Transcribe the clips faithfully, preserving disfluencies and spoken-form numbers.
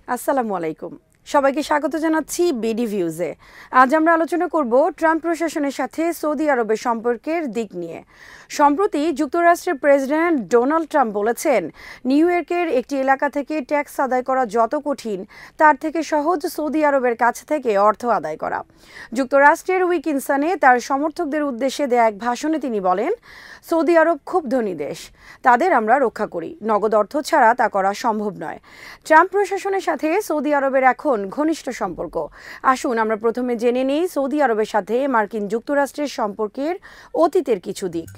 আসসালামু আলাইকুম, সবাইকে স্বাগত জানাচ্ছি বিডি ভিউজে। আজ আমরা আলোচনা করব ট্রাম্প প্রশাসনের সাথে সৌদি আরবের সম্পর্কের দিক নিয়ে। সম্প্রতি যুক্তরাষ্ট্রের প্রেসিডেন্ট ডোনাল্ড ট্রাম্প বলেছেন, নিউ ইয়র্কের একটি এলাকা থেকে ট্যাক্স আদায় করা যত কঠিন, তার থেকে সহজ সৌদি আরবের কাছ থেকে অর্থ আদায় করা। যুক্তরাষ্ট্রের উইকিনসনে তার সমর্থকদের উদ্দেশ্যে দেয়া এক ভাষণে তিনি বলেন, সৌদি আরব খুব ধনী দেশ, তাদের আমরা রক্ষা করি, নগদ অর্থ ছাড়া তা করা সম্ভব নয়। ট্রাম্প প্রশাসনের সাথে সৌদি আরবের এখন ঘনিষ্ঠ সম্পর্ক। আসুন আমরা প্রথমে জেনে নিই সৌদি আরবের সাথে মার্কিন যুক্তরাষ্ট্রের সম্পর্কের অতীতের কিছু দিক।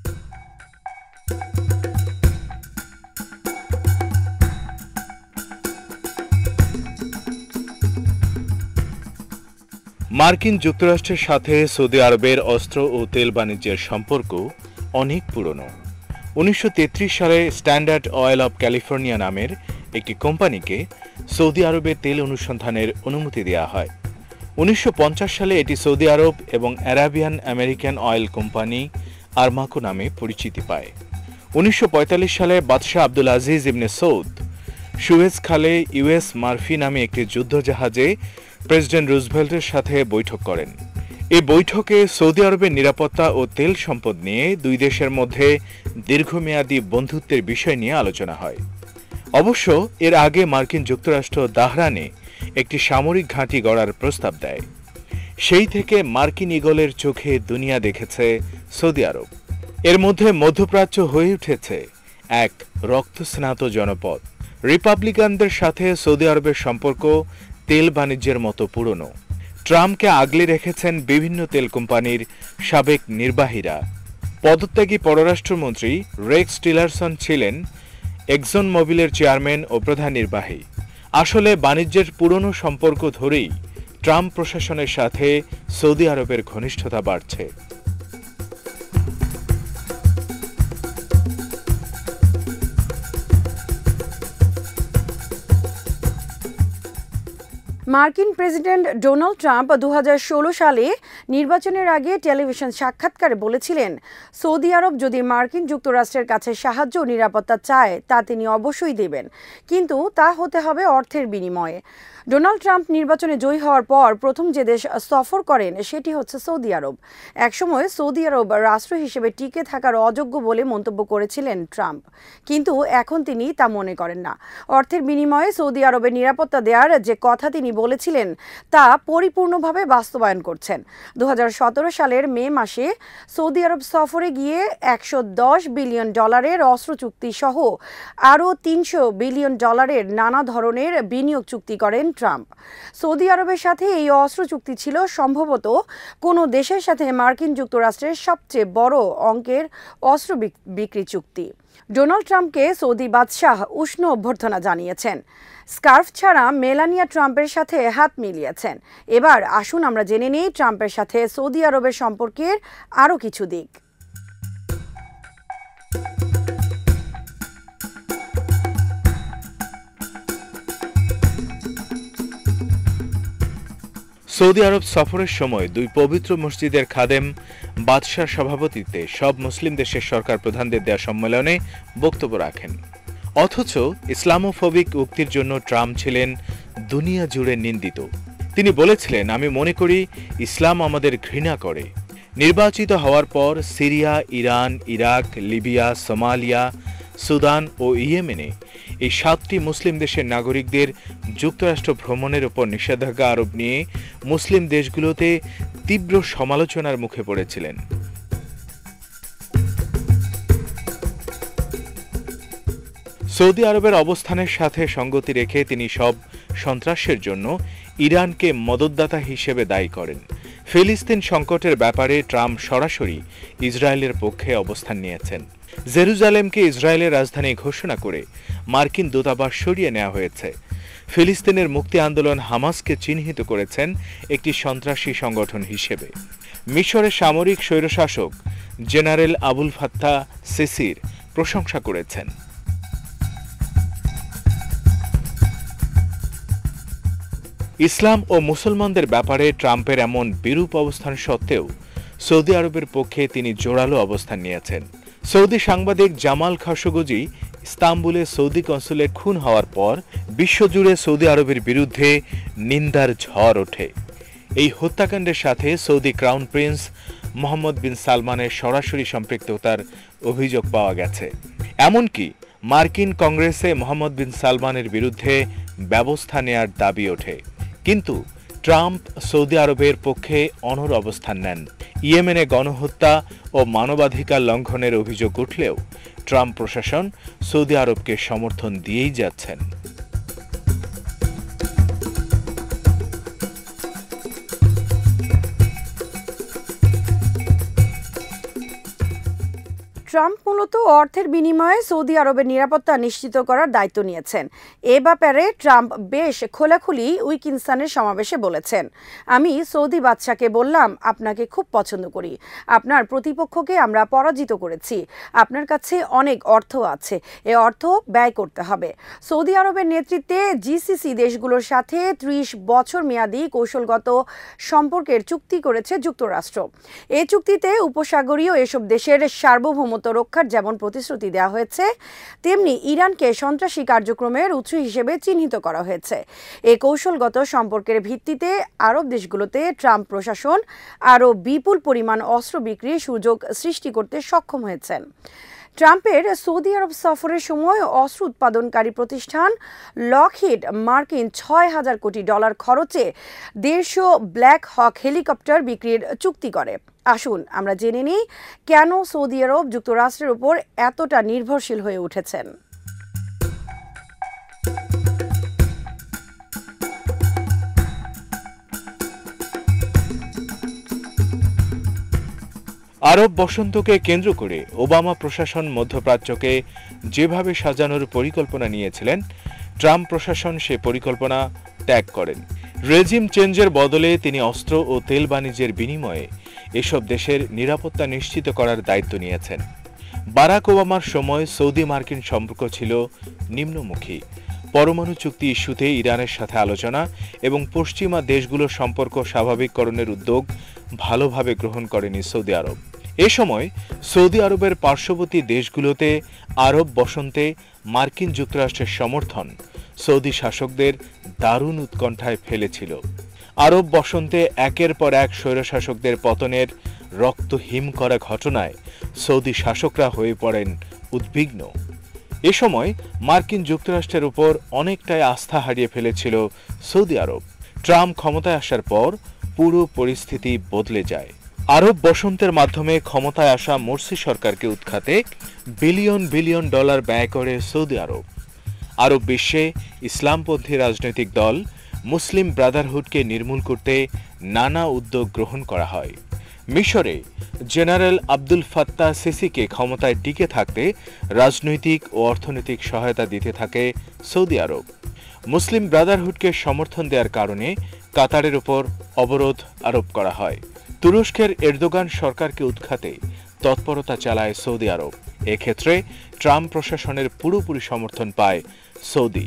মার্কিন যুক্তরাষ্ট্রের সাথে সৌদি আরবের অস্ত্র ও তেল বাণিজ্যের সম্পর্ক অনেক পুরনো। উনিশশো তেত্রিশ সালে স্ট্যান্ডার্ড অয়েল অব ক্যালিফোর্নিয়া নামের একটি কোম্পানিকে সৌদি আরবে তেল অনুসন্ধানের অনুমতি দেওয়া হয়। উনিশশো পঞ্চাশ সালে এটি সৌদি আরব এবং Arabian American oil company Aramco নামে পরিচিতি পায়। উনিশশো পঁয়তাল্লিশ সালে বাদশাহ Abdul Aziz ibn Saud Suez খালে ইউএস মার্ফি নামে একটি যুদ্ধজাহাজে প্রেসিডেন্ট রুজভেল্টের সাথে বৈঠক করেন। এই বৈঠকে সৌদি আরবের নিরাপত্তা ও তেল সম্পদ নিয়ে দুই দেশের মধ্যে দীর্ঘমেয়াদী বন্ধুত্বের বিষয় নিয়ে আলোচনা হয়। অবশ্য এর আগে মার্কিন যুক্তরাষ্ট্র দাহরানে একটি সামরিক ঘাঁটি গড়ার প্রস্তাব দেয়। সেই থেকে মার্কিন ঈগলের চোখে দুনিয়া দেখেছে সৌদি আরব। এর মধ্যে মধ্যপ্রাচ্য হয়ে উঠেছে এক রক্তস্নাত জনপদ। রিপাবলিকানদের সাথে সৌদি আরবের সম্পর্ক তেল বাণিজ্যের মতো পুরনো। ট্রাম্পকে আগলে রেখেছেন বিভিন্ন তেল কোম্পানির সাবেক নির্বাহীরা। পদত্যাগী পররাষ্ট্রমন্ত্রী রেক্স টিলারসন ছিলেন এক্সন মোবিলের চেয়ারম্যান ও প্রধান নির্বাহী। আসলে বাণিজ্যের পুরনো সম্পর্ক ধরেই ট্রাম্প প্রশাসনের সাথে সৌদি আরবের ঘনিষ্ঠতা বাড়ছে। মার্কিন প্রেসিডেন্ট ডোনাল্ড ট্রাম্প দু হাজার ষোলো সালে নির্বাচনের আগে টেলিভিশন সাক্ষাৎকারে বলেছিলেন, সৌদি আরব যদি মার্কিন যুক্তরাষ্ট্রের কাছে সাহায্য ও নিরাপত্তা চায় তা তিনি অবশ্যই দেবেন, কিন্তু তা হতে হবে অর্থের বিনিময়ে। ডোনাল্ড ট্রাম্প নির্বাচনে জয়ী হওয়ার পর প্রথম যে দেশ সফর করেন সেটি হচ্ছে সৌদি আরব। একসময় সৌদি আরব রাষ্ট্র হিসেবে টিকে থাকার অযোগ্য বলে মন্তব্য করেছিলেন ট্রাম্প, কিন্তু এখন তিনি তা মনে করেন না। অর্থের বিনিময়ে সৌদি আরবের নিরাপত্তা দেওয়ার যে কথা তিনি বলেছিলেন তা পরিপূর্ণভাবে বাস্তবায়ন করছেন। দু হাজার সতেরো সালের মে মাসে সৌদি আরব সফরে গিয়ে একশো দশ বিলিয়ন ডলারের অস্ত্র চুক্তি সহ আরও তিনশো বিলিয়ন ডলারের নানা ধরনের বিনিয়োগ চুক্তি করেন ট্রাম্প। সৌদি আরবের সাথে এই অস্ত্র চুক্তি ছিল সম্ভবত কোনো দেশের সাথে মার্কিন যুক্তরাষ্ট্রের সবচেয়ে বড় অঙ্কের অস্ত্র বিক্রি চুক্তি। ডোনাল্ড ট্রাম্পকে সৌদি বাদশাহ উষ্ণ অভ্যর্থনা জানিয়েছেন। স্কার্ফ ছাড়া মেলানিয়া ট্রাম্পের সাথে হাত মিলিয়েছেন। এবার আসুন আমরা জেনে নিই ট্রাম্পের সাথে সৌদি আরবের সম্পর্কের আরও কিছু দিক। সৌদি আরব সফরের সময় দুই পবিত্র মসজিদের খাদেম বাদশার সভাপতিত্বে সব মুসলিম দেশের সরকার প্রধানদের দেয়া সম্মেলনে বক্তব্য রাখেন। অথচ ইসলামোফোবিক উক্তির জন্য ট্রাম্প ছিলেন দুনিয়া জুড়ে নিন্দিত। তিনি বলেছিলেন, আমি মনে করি ইসলাম আমাদের ঘৃণা করে। নির্বাচিত হওয়ার পর Syria, Iran, Iraq, Libya, Somalia, Sudan ও ইয়েমেনে এই সাতটি মুসলিম দেশের নাগরিকদের যুক্তরাষ্ট্র ভ্রমণের উপর নিষেধাজ্ঞা আরোপ নিয়ে মুসলিম দেশগুলোতে তীব্র সমালোচনার মুখে পড়েছিলেন। সৌদি আরবের অবস্থানের সাথে সঙ্গতি রেখে তিনি সব সন্ত্রাসের জন্য ইরানকে মদতদাতা হিসেবে দায়ী করেন। ফিলিস্তিন সংকটের ব্যাপারে ট্রাম্প সরাসরি ইসরায়েলের পক্ষে অবস্থান নিয়েছেন। জেরুজালেমকে ইসরায়েলের রাজধানী ঘোষণা করে মার্কিন দূতাবাস সরিয়ে নেওয়া হয়েছে। ফিলিস্তিনের মুক্তি আন্দোলন হামাসকে চিহ্নিত করেছেন একটি সন্ত্রাসী সংগঠন হিসেবে। মিশরের সামরিক স্বৈরশাসক জেনারেল আবুল ফাত্তাহ সিসির প্রশংসা করেছেন। ইসলাম ও মুসলমানদের ব্যাপারে ট্রাম্পের এমন বিরূপ অবস্থান সত্ত্বেও সৌদি আরবের পক্ষে তিনি জোরালো অবস্থান নিয়েছেন। সৌদি সাংবাদিক জামাল খাশোগজি ইস্তাম্বুলে সৌদি কনসুলেট খুন হওয়ার পর বিশ্বজুড়ে সৌদি আরবের বিরুদ্ধে নিন্দার ঝড় ওঠে। এই হত্যাকাণ্ডের সাথে Saudi crown prince Mohammed bin সালমানের সরাসরি সম্পৃক্ততার অভিযোগ পাওয়া গেছে। এমনকি মার্কিন কংগ্রেসে মোহাম্মদ বিন সালমানের বিরুদ্ধে ব্যবস্থা নেয়ার দাবি ওঠে। কিন্তু ট্রাম্প সৌদি আরবের পক্ষে অনড় অবস্থান নেন। ইয়েমেনে গণহত্যা ও মানবাধিকার লঙ্ঘনের অভিযোগ উঠলেও ট্রাম্প প্রশাসন সৌদি আরবকে সমর্থন দিয়েই যাচ্ছেন। ট্রাম্প মূলত অর্থের বিনিময়ে সৌদি আরবের নিরাপত্তা নিশ্চিত করার দায়িত্ব নিয়েছেন। এ ব্যাপারে ট্রাম্প বেশ খোলাখুলি উইকিনসনের সমাবেশে বলেছেন, আমি সৌদি বাদশাকে বললাম, আপনাকে খুব পছন্দ করি, আপনার প্রতিপক্ষকে আমরা পরাজিত করেছি, আপনার কাছে অনেক অর্থ আছে, এ অর্থ ব্যয় করতে হবে। সৌদি আরবের নেতৃত্বে জিসিসি দেশগুলোর সাথে ত্রিশ বছর মেয়াদী কৌশলগত সম্পর্কের চুক্তি করেছে যুক্তরাষ্ট্র। এই চুক্তিতে উপসাগরীয় এসব দেশের সার্বভৌমত্ব রক্ষার যেমন প্রতিশ্রুতি দেওয়া হয়েছে, তেমনি ইরানকে সন্ত্রাসী কার্যক্রমের উৎস হিসেবে চিহ্নিত করা হয়েছে। এই কৌশলগত সম্পর্কের ভিত্তিতে আরব দেশগুলোতে ট্রাম্প প্রশাসন আরও বিপুল পরিমাণ অস্ত্র বিক্রির সুযোগ সৃষ্টি করতে সক্ষম হয়েছেন। ট্রাম্পের সৌদি আরব সফরের সময় অস্ত্র উৎপাদনকারী প্রতিষ্ঠান লকহিড মার্কিন ছয় হাজার কোটি ডলার খরচে দেড়শো ব্ল্যাক হক হেলিকপ্টার বিক্রির চুক্তি করে। আসুন আমরা জেনে নিই কেন সৌদি আরব যুক্তরাষ্ট্রের উপর এতটা নির্ভরশীল হয়ে উঠেছেন। আরব বসন্তকে কেন্দ্র করে ওবামা প্রশাসন মধ্যপ্রাচ্যকে যেভাবে সাজানোর পরিকল্পনা নিয়েছিলেন, ট্রাম্প প্রশাসন সে পরিকল্পনা ত্যাগ করেন। রেজিম চেঞ্জের বদলে তিনি অস্ত্র ও তেল বাণিজ্যের বিনিময়ে এসব দেশের নিরাপত্তা নিশ্চিত করার দায়িত্ব নিয়েছেন। বারাক ওবামার সময় সৌদি মার্কিন সম্পর্ক ছিল নিম্নমুখী। পরমাণু চুক্তি ইস্যুতে ইরানের সাথে আলোচনা এবং পশ্চিমা দেশগুলোর সম্পর্ক স্বাভাবিককরণের উদ্যোগ ভালোভাবে গ্রহণ করেনি সৌদি আরব। এ সময় সৌদি আরবের পার্শ্ববর্তী দেশগুলোতে আরব বসন্তে মার্কিন যুক্তরাষ্ট্রের সমর্থন সৌদি শাসকদের দারুণ উৎকণ্ঠায় ফেলেছিল। আরব বসন্তে একের পর এক স্বৈরশাসকদের পতনের রক্ত হিম করা ঘটনায় সৌদি শাসকরা হয়ে পড়েন উদ্বিগ্ন। এ সময় মার্কিন যুক্তরাষ্ট্রের উপর অনেকটাই আস্থা হারিয়ে ফেলেছিল সৌদি আরব। ট্রাম্প ক্ষমতায় আসার পর পুরো পরিস্থিতি বদলে যায়। আরব বসন্তের মাধ্যমে ক্ষমতায় আসা মোরসি সরকারকে উৎখাতে বিলিয়ন বিলিয়ন ডলার ব্যয় করে সৌদি আরব। আরব বিশ্বে ইসলামপন্থী রাজনৈতিক দল মুসলিম ব্রাদারহুডকে নির্মূল করতে নানা উদ্যোগ গ্রহণ করা হয়। মিশরে জেনারেল আব্দুল ফাত্তাহ সিসিকে ক্ষমতায় টিকে থাকতে রাজনৈতিক ও অর্থনৈতিক সহায়তা দিতে থাকে সৌদি আরব। মুসলিম ব্রাদারহুডকে সমর্থন দেওয়ার কারণে কাতারের উপর অবরোধ আরোপ করা হয়। তুরস্কের এরদোগান সরকারকে উৎখাতে তৎপরতা চালায় সৌদি আরব। এক্ষেত্রে ট্রাম্প প্রশাসনের পুরোপুরি সমর্থন পায় সৌদি।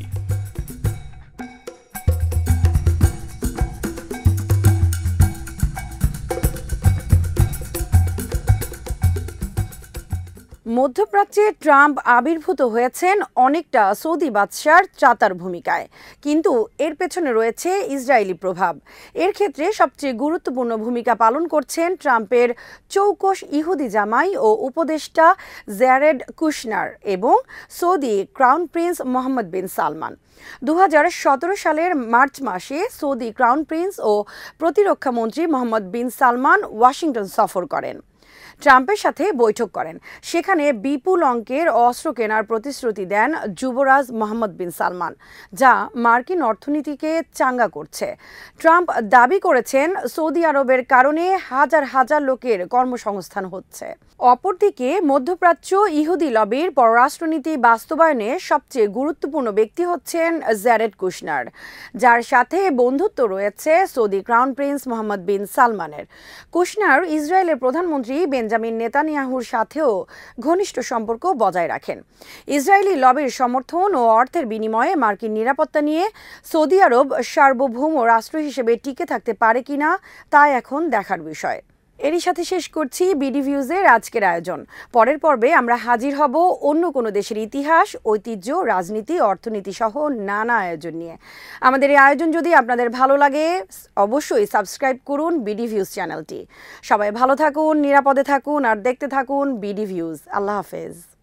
মধ্যপ্রাচ্যে ট্রাম্প আবির্ভূত হয়েছেন অনেকটা সৌদি বাদশার চাতার ভূমিকায়, কিন্তু এর পেছনে রয়েছে ইসরায়েলি প্রভাব। এর ক্ষেত্রে সবচেয়ে গুরুত্বপূর্ণ ভূমিকা পালন করছেন ট্রাম্পের চৌকস ইহুদি জামাই ও উপদেষ্টা জ্যারেড কুশনার এবং Saudi crown prince Mohammed bin Salman. দু হাজার সতেরো সালের মার্চ মাসে সৌদি ক্রাউন প্রিন্স ও প্রতিরক্ষা মন্ত্রী মোহাম্মদ বিন সালমান ওয়াশিংটন সফর করেন, ট্রাম্পের সাথে বৈঠক করেন। সেখানে বিপুল অঙ্কের অস্ত্র কেনার প্রতিশ্রুতি দেন যুবরাজ মোহাম্মদ বিন সালমান, যা মার্কিন অর্থনীতিকে চাঙ্গা করছে। ট্রাম্প দাবি করেছেন সৌদি আরবের কারণে হাজার হাজার লোকের কর্মসংস্থান হচ্ছে। অপরদিকে মধ্যপ্রাচ্য ইহুদি লবির পররাষ্ট্রনীতি বাস্তবায়নে সবচেয়ে গুরুত্বপূর্ণ ব্যক্তি হচ্ছেন জ্যারেড কুশনার, যার সাথে বন্ধুত্ব রয়েছে Saudi crown prince Mohammed bin সালমানের। কুশনার ইসরায়েলের প্রধানমন্ত্রী বেঞ্জামিন নেতানিয়াহুর সাথেও ঘনিষ্ঠ সম্পর্ক বজায় রাখেন। ইসরায়েলি লবির সমর্থন ও অর্থের বিনিময়ে মার্কিন নিরাপত্তা নিয়ে সৌদি আরব সার্বভৌম রাষ্ট্র হিসেবে টিকে থাকতে পারে কিনা তা এখন দেখার বিষয়। এরই সাথে শেষ করছি বিডি ভিউজের আজকের আয়োজন। পরের পর্বে আমরা হাজির হব অন্য কোনো দেশের ইতিহাস, ঐতিহ্য, রাজনীতি, অর্থনীতি সহ নানা আয়োজন নিয়ে। আমাদের এই আয়োজন যদি আপনাদের ভালো লাগে অবশ্যই সাবস্ক্রাইব করুন বিডি ভিউজ চ্যানেলটি। সবাই ভালো থাকুন, নিরাপদে থাকুন আর দেখতে থাকুন বিডি ভিউজ। আল্লাহ হাফেজ।